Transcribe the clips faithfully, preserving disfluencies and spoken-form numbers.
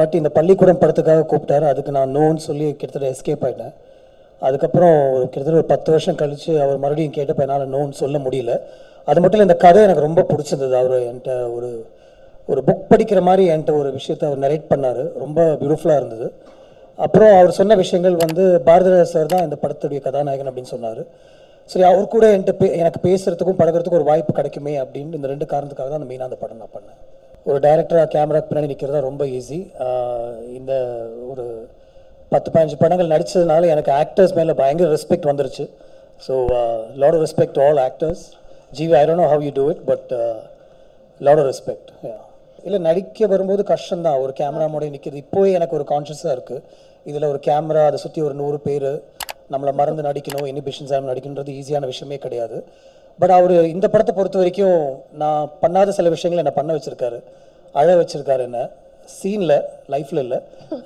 வாட்டி இந்த பள்ளிக்கூடம் படத்துக்காக கூப்பிட்டாரு. அதுக்கு நான் நோன்னு சொல்லி கிட்டத்தட்ட எஸ்கேப் ஆகிட்டேன். அதுக்கப்புறம் ஒரு கிட்டத்தட்ட ஒரு பத்து வருஷம் கழித்து அவர் மறுபடியும் கேட்டப்போ என்னால் நோன்னு சொல்ல முடியல. அது மட்டும் இல்லை, இந்த கதை எனக்கு ரொம்ப பிடிச்சிருந்தது. அவர் என்கிட்ட ஒரு ஒரு புக் படிக்கிற மாதிரி என்கிட்ட ஒரு விஷயத்தை அவர் நரேட் பண்ணார். ரொம்ப பியூட்டிஃபுல்லாக இருந்தது. அப்புறம் அவர் சொன்ன விஷயங்கள் வந்து பாரதிராஜா சார் தான் இந்த படத்துடைய கதாநாயகன் அப்படின்னு சொன்னார். சரி, அவர் கூட என்கிட்ட பே எனக்கு பேசுகிறதுக்கும் பழகிறதுக்கும் ஒரு வாய்ப்பு கிடைக்குமே அப்படின்னு இந்த ரெண்டு காரணத்துக்காக தான் அந்த மெயினாக அந்த படம் நான் பண்ணேன். ஒரு டைரக்டராக கேமராக்கு பின்னாடி நிற்கிறதா ரொம்ப ஈஸி. இந்த ஒரு பத்து பதினஞ்சு படங்கள் நடித்ததுனால எனக்கு ஆக்டர்ஸ் மேலே பயங்கர ரெஸ்பெக்ட் வந்துருச்சு. So lot of respect all actors. GV, I don't know how you do it, but lot of respect. இல்லை, நடிக்க வரும்போது கஷ்டம்தான் ஒரு கேமரா முன்னாடி நிற்கிறது. இப்போவே எனக்கு ஒரு கான்ஷியஸாக இருக்குது. இதில் ஒரு கேமரா, அதை சுற்றி ஒரு நூறு பேர், நம்மளை மறந்து நடிக்கணும், இனிபிஷன்ஸ் ஆகும் நடிக்கணுன்றது ஈஸியான விஷயமே கிடையாது. பட் அவர் இந்த படத்தை பொறுத்த வரைக்கும் நான் பண்ணாத சில விஷயங்களை என்னை பண்ண வச்சுருக்காரு, அழ வச்சுருக்காரு என்ன. சீனில், லைஃப்பில் இல்லை,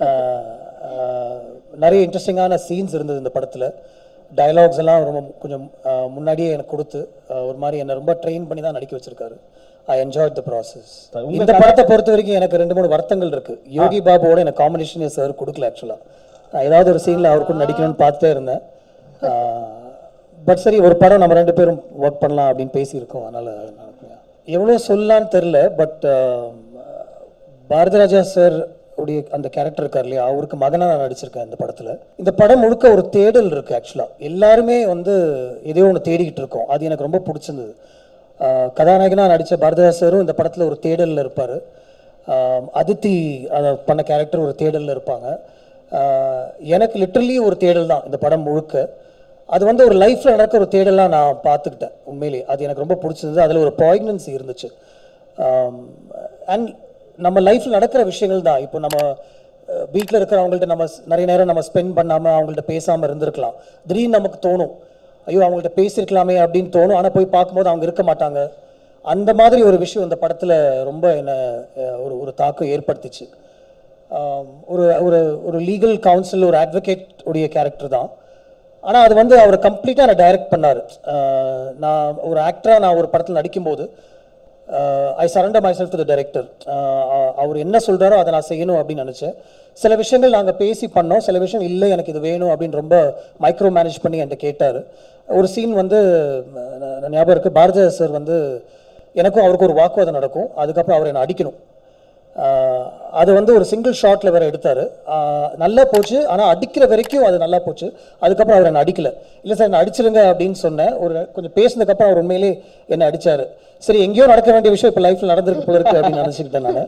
நிறைய இன்ட்ரெஸ்டிங்கான சீன்ஸ் இருந்தது இந்த படத்தில். டயலாக்ஸ் எல்லாம் ரொம்ப கொஞ்சம் முன்னாடியே எனக்கு கொடுத்து ஒரு மாதிரி என்னை ரொம்ப ட்ரெயின் பண்ணி தான் நடிக்க வச்சுருக்காரு. I enjoyed the process. இந்த படத்தை பொறுத்த வரைக்கும் எனக்கு ரெண்டு மூணு வருத்தங்கள் இருக்குது. யோகி பாபுவோட எனக்கு காம்பினேஷன் சார் கொடுக்கல. ஆக்சுவலாக நான் ஏதாவது ஒரு சீனில் அவர் கூட நடிக்கணும்னு பார்த்துட்டே இருந்தேன். பட் சரி, ஒரு படம் நம்ம ரெண்டு பேரும் ஒர்க் பண்ணலாம் அப்படின்னு பேசியிருக்கோம். அதனால் எவ்வளோ சொல்லலான்னு தெரில. பட் பாரதிராஜா சார் உடைய அந்த கேரக்டர் இருக்கார் இல்லையா, அவருக்கு மகனாக நான் நடிச்சிருக்கேன் இந்த படத்தில். இந்த படம் முழுக்க ஒரு தேடல் இருக்குது. ஆக்சுவலாக எல்லாருமே வந்து எதையோ ஒன்று தேடிக்கிட்டு இருக்கோம். அது எனக்கு ரொம்ப பிடிச்சிருந்தது. கதாநாயகனாக நடித்த பாரதிராஜா சாரும் இந்த படத்தில் ஒரு தேடலில் இருப்பார். அதித்தி அதை பண்ண கேரக்டர் ஒரு தேடலில் இருப்பாங்க. எனக்கு லிட்டரலி ஒரு தேடல் தான் இந்த படம் முழுக்க. அது வந்து ஒரு லைஃப்பில் நடக்கிற ஒரு தேடலாக நான் பார்த்துக்கிட்டேன். உண்மையிலேயே அது எனக்கு ரொம்ப பிடிச்சிருந்தது. அதில் ஒரு பாய்னன்சி இருந்துச்சு. அண்ட் நம்ம லைஃப்பில் நடக்கிற விஷயங்கள் தான். இப்போ நம்ம வீட்டில் இருக்கிறவங்கள்ட்ட நம்ம நிறைய நேரம் நம்ம ஸ்பெண்ட் பண்ணாமல் அவங்கள்ட்ட பேசாமல் இருந்திருக்கலாம். திடீர்னு நமக்கு தோணும், ஐயோ அவங்கள்ட்ட பேசியிருக்கலாமே அப்படின்னு தோணும். ஆனால் போய் பார்க்கும்போது அவங்க இருக்க மாட்டாங்க. அந்த மாதிரி ஒரு விஷயம் இந்த படத்தில் ரொம்ப என்னை ஒரு ஒரு தாக்கம் ஏற்படுத்திச்சு. ஒரு ஒரு ஒரு லீகல் கவுன்சில், ஒரு அட்வொகேட் உடைய கேரக்டர் தான். ஆனால் அது வந்து அவர் கம்ப்ளீட்டாக நான் டைரக்ட் பண்ணார். நான் ஒரு ஆக்டராக நான் ஒரு படத்தில் நடிக்கும்போது I surrender myself to the director. அவர் என்ன சொல்கிறாரோ அதை நான் செய்யணும் அப்படின்னு நினச்சேன். சில விஷயங்கள் நாங்கள் பேசி பண்ணோம், சில விஷயம் இல்லை எனக்கு இது வேணும் அப்படின்னு ரொம்ப மைக்ரோ மேனேஜ் பண்ணி என்கிட்ட கேட்டார். ஒரு சீன் வந்து ஞாபகம் இருக்குது, பாரதிராஜா சார் வந்து எனக்கும் அவருக்கு ஒரு வாக்குவாதம் நடக்கும். அதுக்கப்புறம் அவர் என்னை அடிக்கணும். அது வந்து ஒரு சிங்கிள் ஷாட்டில் வேறு எடுத்தார். நல்லா போச்சு, ஆனால் அடிக்கிற வரைக்கும் அது நல்லா போச்சு. அதுக்கப்புறம் அவர் என்னை அடிக்கலை. இல்லை சார் என்னை அடிச்சிருங்க அப்படின்னு சொன்னேன். ஒரு கொஞ்சம் பேசினதுக்கப்புறம் அவர் உண்மையிலே என்னை அடித்தார். சரி, எங்கேயோ நடக்க வேண்டிய விஷயம் இப்போ லைஃப்பில் நடந்திருக்கு போல இருக்குது அப்படின்னு நினச்சிக்கிட்டேன் நான்.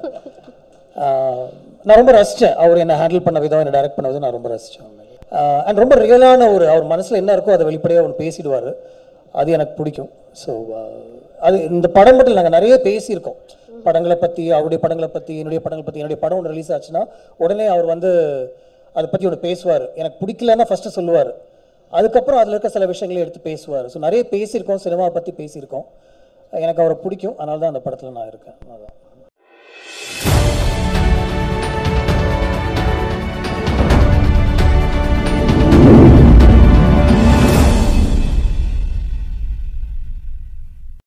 நான் ரொம்ப ரசித்தேன் அவர் என்னை ஹேண்டில் பண்ண விதம், என்னை டைரக்ட் பண்ண விதம் நான் ரொம்ப ரசித்தேன். அண்ட் ரொம்ப ரியலான ஒரு அவர் மனசில் என்ன இருக்கோ அதை வெளிப்படையாக ஒன்று பேசிடுவார். அது எனக்கு பிடிக்கும். ஸோ அது இந்த படம் மட்டும் நாங்கள் நிறைய பேசியிருக்கோம். படங்களை பற்றி, அவருடைய படங்களை பற்றி, என்னுடைய படங்களை பற்றி. என்னுடைய படம் ஒன்று ரிலீஸ் ஆச்சுன்னா உடனே அவர் வந்து அதை பற்றி ஒன்று பேசுவார். எனக்கு பிடிக்கலன்னா ஃபஸ்ட்டு சொல்லுவார். அதுக்கப்புறம் அதில் இருக்க சில விஷயங்களை எடுத்து பேசுவார். ஸோ நிறைய பேசியிருக்கோம், சினிமாவை பற்றி பேசியிருக்கோம். எனக்கு அவரை பிடிக்கும், அதனால தான் அந்த படத்தில் நான் இருக்கேன். அதான்.